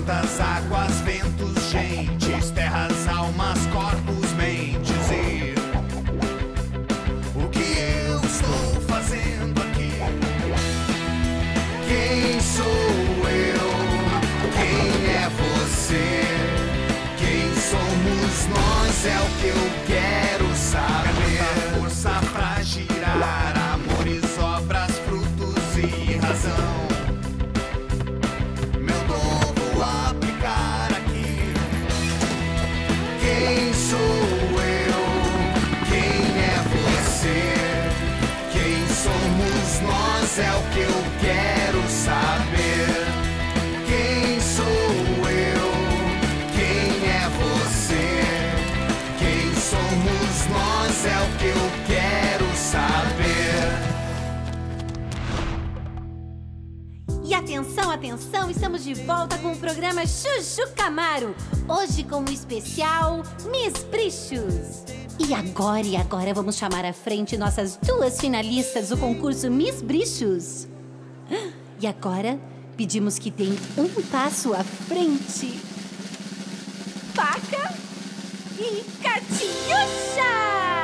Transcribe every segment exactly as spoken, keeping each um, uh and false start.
plantas, águas, ventos, gentes, terras, almas, corpos, mentes e o que eu estou fazendo aqui? Quem sou eu? Quem é você? Quem somos nós? É o que eu quero saber. Força pra girar, amores, obras, frutos e razão. Meu dom vou aplicar aqui. Quem sou eu? Quem é você? Quem somos nós? É o que eu quero saber. Quem sou eu? Quem é você? Quem somos nós? É o que eu quero saber. E atenção, atenção, estamos de volta com o programa Chuchu Camaro. Hoje com o especial Miss Brichos. E agora, e agora vamos chamar à frente nossas duas finalistas do concurso Miss Brichos. E agora pedimos que deem um passo à frente. Paca e Catiuxa!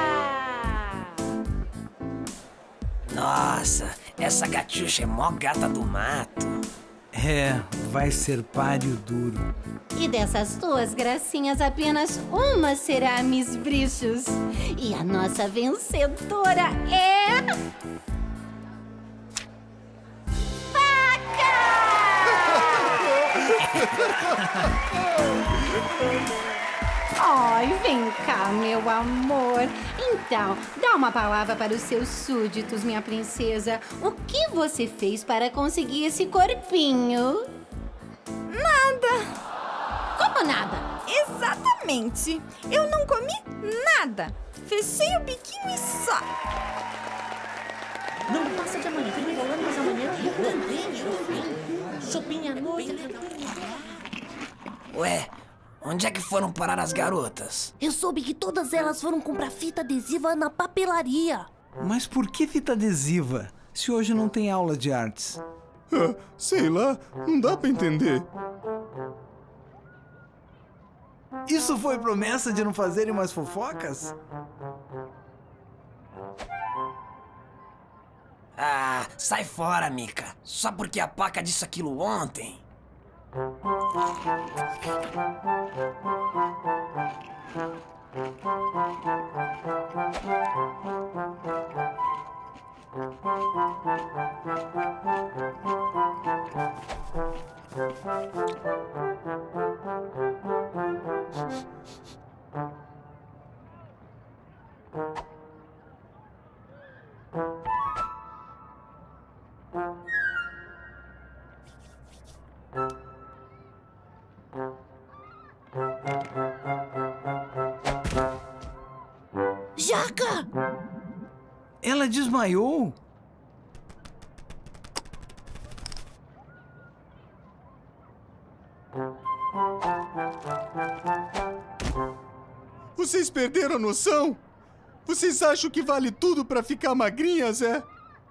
Nossa, essa Catiuxa é mó gata do mato. É, vai ser páreo duro. E dessas duas gracinhas, apenas uma será a Miss Brichos. E a nossa vencedora é... Paca! Ai, vem cá, meu amor. Então, dá uma palavra para os seus súditos, minha princesa. O que você fez para conseguir esse corpinho? Nada. Como nada? Exatamente. Eu não comi nada. Fechei o biquinho e só. Não passa de amanhã, fica enrolando, mas amanhã também. Sopinha à noite. Ué, onde é que foram parar as garotas? Eu soube que todas elas foram comprar fita adesiva na papelaria. Mas por que fita adesiva, se hoje não tem aula de artes? Ah, sei lá, não dá pra entender. Isso foi promessa de não fazerem mais fofocas? Ah, sai fora, Mica. Só porque a Paca disse aquilo ontem. Jaca! Ela desmaiou? Vocês perderam a noção? Vocês acham que vale tudo pra ficar magrinhas, é?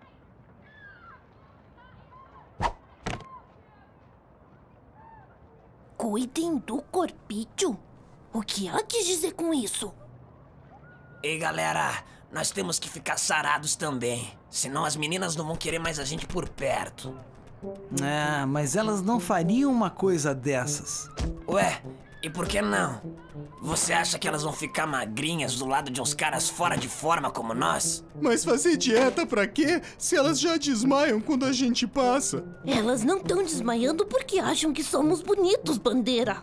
Cuidem do corpício. O que ela quis dizer com isso? Ei, galera, nós temos que ficar sarados também. Senão as meninas não vão querer mais a gente por perto. Ah, mas elas não fariam uma coisa dessas. Ué, e por que não? Você acha que elas vão ficar magrinhas do lado de uns caras fora de forma como nós? Mas fazer dieta pra quê, se elas já desmaiam quando a gente passa? Elas não estão desmaiando porque acham que somos bonitos, Bandeira.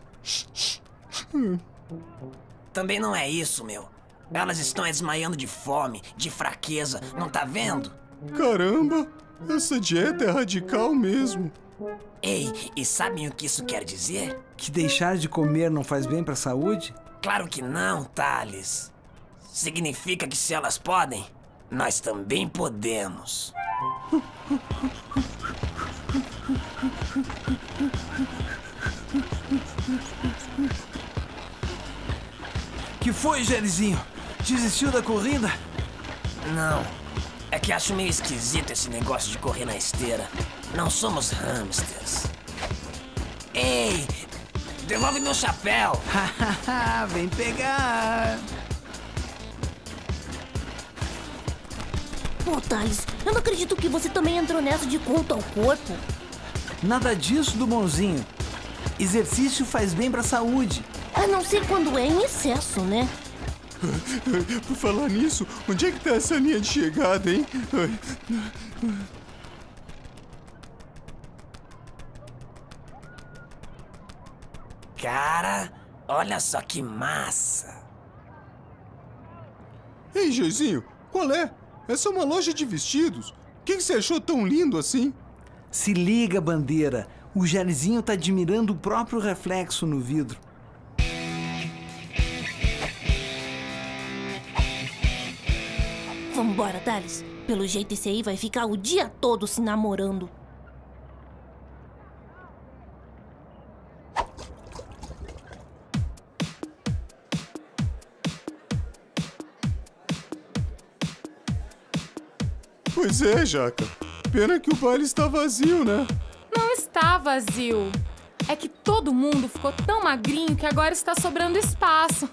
Também não é isso, meu. Elas estão desmaiando de fome, de fraqueza, não tá vendo? Caramba, essa dieta é radical mesmo. Ei, e sabem o que isso quer dizer? Que deixar de comer não faz bem pra saúde? Claro que não, Thales. Significa que se elas podem, nós também podemos. Que foi, Jairzinho? Desistiu da corrida? Não. É que acho meio esquisito esse negócio de correr na esteira. Não somos hamsters. Ei, Devolve meu chapéu. Vem pegar. Pô, Thales, eu não acredito que você também entrou nessa de culto ao corpo. Nada disso, do bonzinho. Exercício faz bem pra saúde. A não ser quando é em excesso, né? Por falar nisso, onde é que tá essa linha de chegada, hein? Cara, olha só que massa. Ei, Jairzinho, qual é? Essa é uma loja de vestidos. O que, que você achou tão lindo assim? Se liga, Bandeira. O Jairzinho tá admirando o próprio reflexo no vidro. Vambora, Thales. Pelo jeito esse aí vai ficar o dia todo se namorando. Pois é, Jaca. Pena que o baile está vazio, né? Não está vazio. É que todo mundo ficou tão magrinho que agora está sobrando espaço.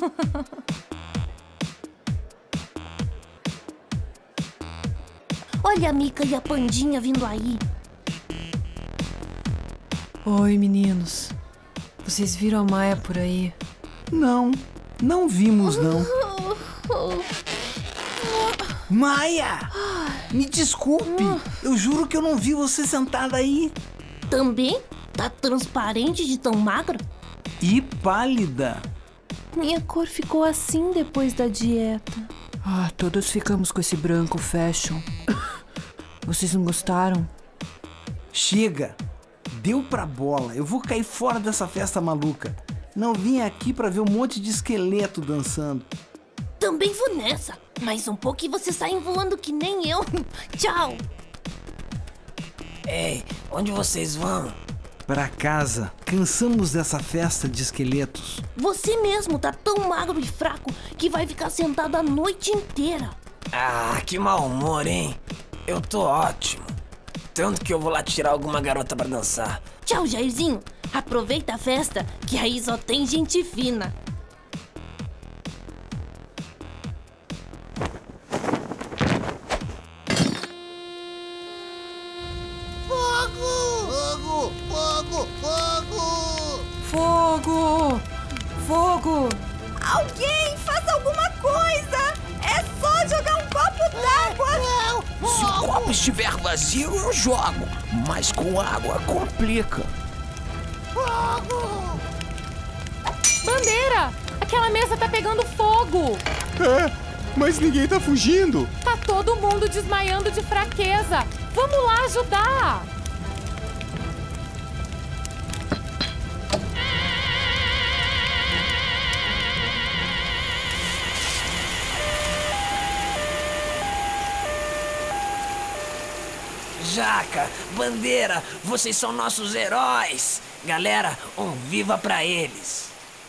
Olha a Mica e a Pandinha vindo aí. Oi, meninos. Vocês viram a Maia por aí? Não, não vimos, não. Maia! Me desculpe. Eu juro que eu não vi você sentada aí. Também? Tá transparente de tão magra? E pálida. Minha cor ficou assim depois da dieta. Ah, todos ficamos com esse branco fashion. Vocês não gostaram? Chega. Deu pra bola. Eu vou cair fora dessa festa maluca. Não vim aqui pra ver um monte de esqueleto dançando. Também vou nessa. Mais um pouco e vocês saem voando que nem eu. Tchau. Ei, onde vocês vão? Pra casa. Cansamos dessa festa de esqueletos. Você mesmo tá tão magro e fraco que vai ficar sentado a noite inteira. Ah, que mau humor, hein? Eu tô ótimo. Tanto que eu vou lá tirar alguma garota pra dançar. Tchau, Jairzinho. Aproveita a festa, que aí só tem gente fina. Fogo! Fogo! Fogo! Fogo! Fogo! Alguém faça alguma coisa! É só jogar um copo d'água! Se o copo estiver vazio, eu jogo. Mas com água complica. Fogo! Bandeira! Aquela mesa tá pegando fogo! É, mas ninguém tá fugindo. Tá todo mundo desmaiando de fraqueza! Vamos lá ajudar! Jaca, Bandeira, vocês são nossos heróis. Galera, um viva pra eles.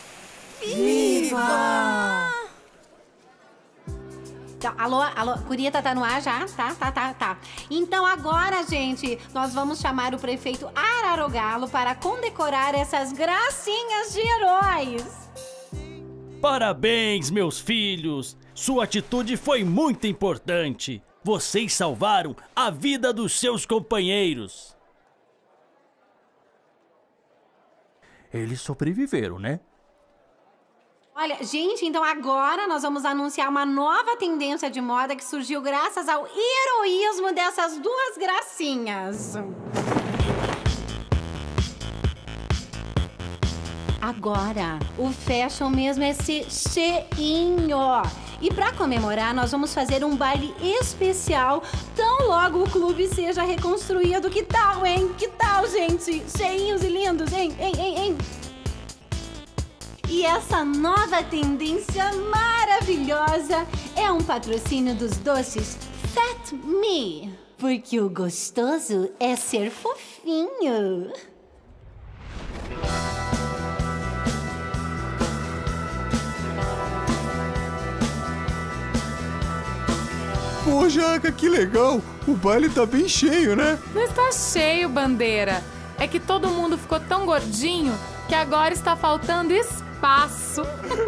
Viva! Então, alô, alô, Curieta tá no ar já? Tá, tá, tá, tá. Então agora, gente, nós vamos chamar o prefeito Ararogalo para condecorar essas gracinhas de heróis. Parabéns, meus filhos! Sua atitude foi muito importante. Vocês salvaram a vida dos seus companheiros. Eles sobreviveram, né? Olha, gente, então agora nós vamos anunciar uma nova tendência de moda que surgiu graças ao heroísmo dessas duas gracinhas. Agora, o fashion mesmo é ser cheinho. E para comemorar, nós vamos fazer um baile especial tão logo o clube seja reconstruído. Que tal, hein? Que tal, gente? Cheinhos e lindos, hein? Hein, hein, hein? E essa nova tendência maravilhosa é um patrocínio dos doces Fat Me. Porque o gostoso é ser fofinho. Pô, Jaca, que legal. O baile tá bem cheio, né? Não está cheio, Bandeira. é que todo mundo ficou tão gordinho que agora está faltando espaço.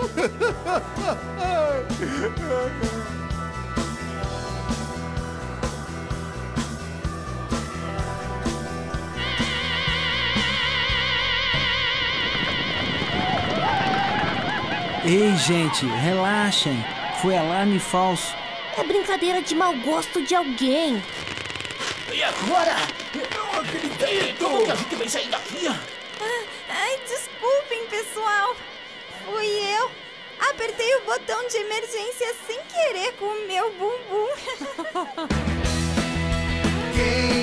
Ei, gente, relaxem. Foi alarme falso. É brincadeira de mau gosto de alguém. E agora? Eu não acredito! Como que a gente vai sair daqui? Ah, ai, desculpem, pessoal. Fui eu. Apertei o botão de emergência sem querer com o meu bumbum. Quem